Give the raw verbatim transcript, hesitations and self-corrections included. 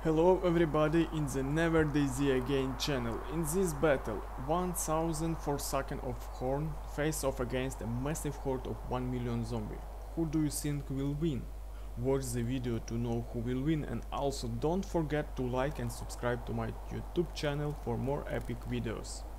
Hello everybody in the Never Daisy Again channel. In this battle, one thousand Forsaken of Khorne face off against a massive horde of one million zombies. Who do you think will win? Watch the video to know who will win, and also don't forget to like and subscribe to my YouTube channel for more epic videos.